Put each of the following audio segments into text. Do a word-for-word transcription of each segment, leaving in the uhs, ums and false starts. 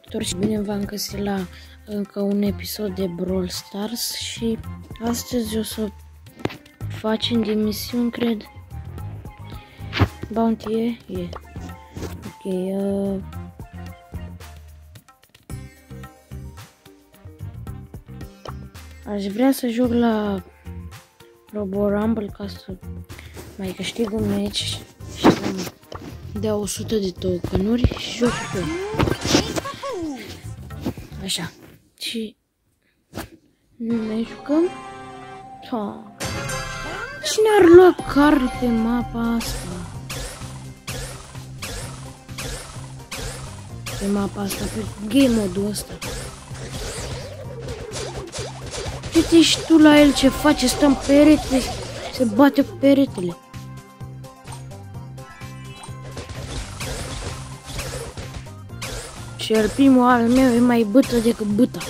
Și bine v-am găsit la încă un episod de Brawl Stars și astăzi o să facem din misiuni, cred. Bounty e? E. Ok. Uh... Aș vrea să joc la Robo Rumble ca să mai câștig un meci și să dea o sută de tokenuri și joc cu el. Așa. Și nu mai jucăm? Ha. Cine ar lua card pe mapa asta? Pe mapa asta, pe game mode-ul ăsta. Uite și tu la el ce face, stă în perete, se bate cu peretele. Și el primul al meu e mai bâtă decât bâta.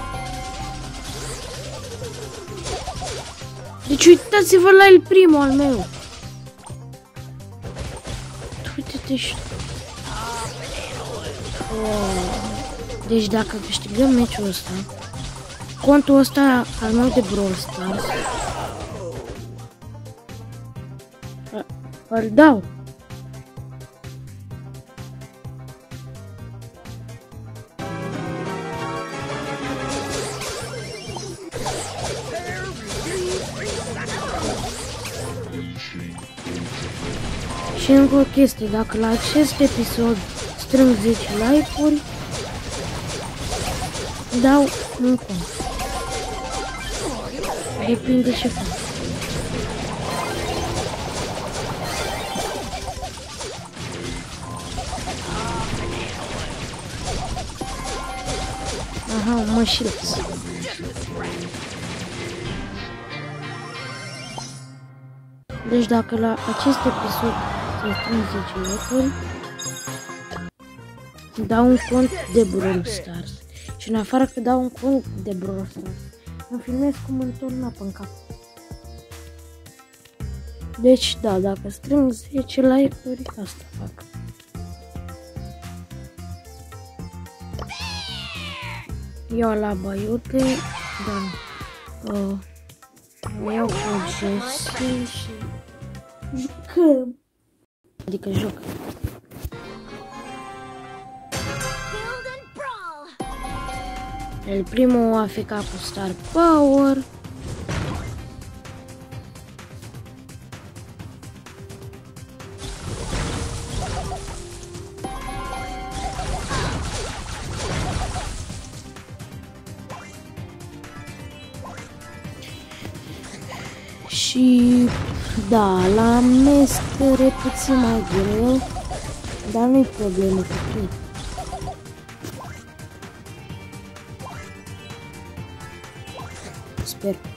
Deci uitați-vă la el primul al meu. Uite-te și... Wow. Deci dacă câștigăm meciul ăsta, contul ăsta al meu de Brawl Stars, îl dau. Și încă o chestie, dacă la acest episod strâng zece like-uri, dau un cont. Depinde ce fac. Aha, mă șilț. Deci dacă la acest episod se strâng zece like-uri, dau un cont de Brawl Stars. Și în afară că dau un cont de Brawl Stars, îmi filmez cum întorn apă în cap. Deci da, dacă strâng zece like-uri, asta fac. Iau la baiute, da. Uh, iau cu Jessie și jucăm. Adică joc. El primul a fi ca cu Star Power. Și da, la mescare puțin mai greu, dar nu-i problemă cu tine. Sper.